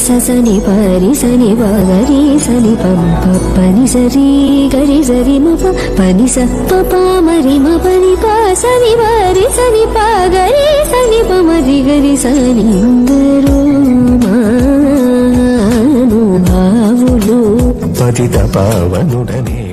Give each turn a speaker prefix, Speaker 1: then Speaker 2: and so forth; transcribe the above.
Speaker 1: సని పరి సని పగరి సని పని సరి గరి సరి మప పని స ప మరి మ పని ప సని పరి సని పగరి సని మరి గరి సని అందరూ మహానుభావులు
Speaker 2: పతిత పావనుడనే